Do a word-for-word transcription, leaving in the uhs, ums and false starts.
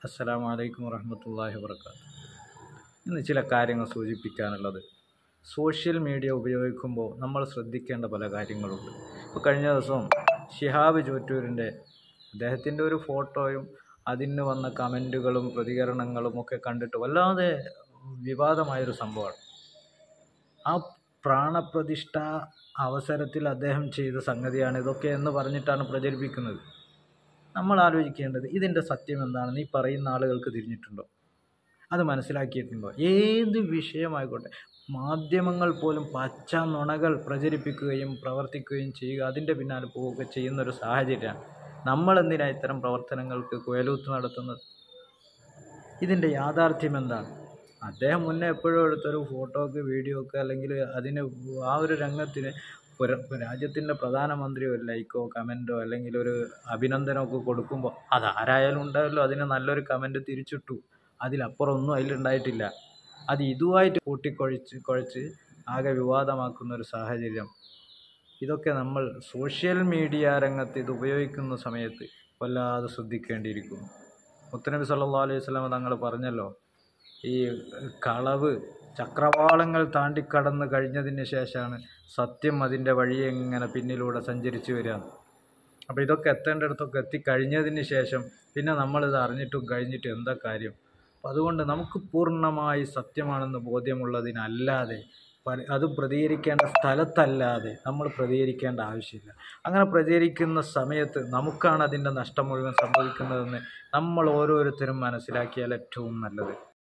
അസ്സലാമു അലൈക്കും വറഹ്മത്തുള്ളാഹി വബറകാതുഹു. ഇന്ന് ചില കാര്യങ്ങൾ സൂചിപ്പിക്കാനുള്ളത്, സോഷ്യൽ മീഡിയ ഉപയോഗിക്കുമ്പോൾ നമ്മൾ ശ്രദ്ധിക്കേണ്ട പല കാര്യങ്ങളുണ്ട്. ഇപ്പോൾ കഴിഞ്ഞ ദിവസം ശിഹാബ് ചോറ്റൂരിൻ്റെ അദ്ദേഹത്തിൻ്റെ ഒരു ഫോട്ടോയും അതിന് വന്ന കമൻറ്റുകളും പ്രതികരണങ്ങളും ഒക്കെ കണ്ടിട്ട് വല്ലാതെ വിവാദമായൊരു സംഭവമാണ്. ആ പ്രാണപ്രതിഷ്ഠ അവസരത്തിൽ അദ്ദേഹം ചെയ്ത സംഗതിയാണ് ഇതൊക്കെ എന്ന് പറഞ്ഞിട്ടാണ് പ്രചരിപ്പിക്കുന്നത്. നമ്മൾ ആലോചിക്കേണ്ടത്, ഇതിൻ്റെ സത്യം എന്താണെന്ന് ഈ പറയുന്ന ആളുകൾക്ക് തിരിഞ്ഞിട്ടുണ്ടോ? അത് മനസ്സിലാക്കിയിട്ടുണ്ടോ? ഏത് വിഷയമായിക്കോട്ടെ, മാധ്യമങ്ങൾ പോലും പച്ച നുണകൾ പ്രചരിപ്പിക്കുകയും പ്രവർത്തിക്കുകയും ചെയ്യുക, അതിൻ്റെ പിന്നാലെ പോവുക ചെയ്യുന്നൊരു സാഹചര്യമാണ്. നമ്മളെന്തിനാണ് ഇത്തരം പ്രവർത്തനങ്ങൾക്ക് കുഴലൂത്ത് നടത്തുന്നത്? ഇതിൻ്റെ യാഥാർത്ഥ്യം എന്താണ്? അദ്ദേഹം മുന്നേ എപ്പോഴും എടുത്തൊരു ഫോട്ടോക്ക്, വീഡിയോക്ക്, അല്ലെങ്കിൽ അതിന് ആ ഒരു രംഗത്തിന് രാജ്യത്തിൻ്റെ പ്രധാനമന്ത്രി ഒരു ലൈക്കോ കമൻറ്റോ അല്ലെങ്കിൽ ഒരു അഭിനന്ദനമൊക്കെ കൊടുക്കുമ്പോൾ അതാരായാലും ഉണ്ടായല്ലോ, അതിന് നല്ലൊരു കമൻറ്റ് തിരിച്ചിട്ടു. അതിലപ്പുറം ഒന്നും അതിലുണ്ടായിട്ടില്ല. അത് ഇതുമായിട്ട് കൂട്ടിക്കൊഴിച്ച് കുഴച്ച് ആകെ വിവാദമാക്കുന്ന ഒരു സാഹചര്യം. ഇതൊക്കെ നമ്മൾ സോഷ്യൽ മീഡിയ രംഗത്ത് ഇത് ഉപയോഗിക്കുന്ന സമയത്ത് വല്ലാതെ ശ്രദ്ധിക്കേണ്ടിയിരിക്കുന്നു. മുത്തനബി സല്ലല്ലാഹു അലൈഹി വസല്ലം തങ്ങൾ പറഞ്ഞല്ലോ, ഈ കളവ് ചക്രവാളങ്ങൾ താണ്ടിക്കടന്ന് കഴിഞ്ഞതിന് ശേഷമാണ് സത്യം അതിൻ്റെ വഴിയെ ഇങ്ങനെ പിന്നിലൂടെ സഞ്ചരിച്ചു വരിക. അപ്പോൾ ഇതൊക്കെ എത്തേണ്ടിടത്തൊക്കെ എത്തിക്കഴിഞ്ഞതിന് ശേഷം പിന്നെ നമ്മളിത് അറിഞ്ഞിട്ടും കഴിഞ്ഞിട്ടും എന്താ കാര്യം? അപ്പം അതുകൊണ്ട് നമുക്ക് പൂർണ്ണമായി സത്യമാണെന്ന് ബോധ്യമുള്ളതിനല്ലാതെ അത് പ്രതികരിക്കേണ്ട സ്ഥലത്തല്ലാതെ നമ്മൾ പ്രതികരിക്കേണ്ട ആവശ്യമില്ല. അങ്ങനെ പ്രതികരിക്കുന്ന സമയത്ത് നമുക്കാണ് അതിൻ്റെ നഷ്ടം മുഴുവൻ സംഭവിക്കുന്നതെന്ന് നമ്മൾ ഓരോരുത്തരും മനസ്സിലാക്കിയാൽ ഏറ്റവും നല്ലത്.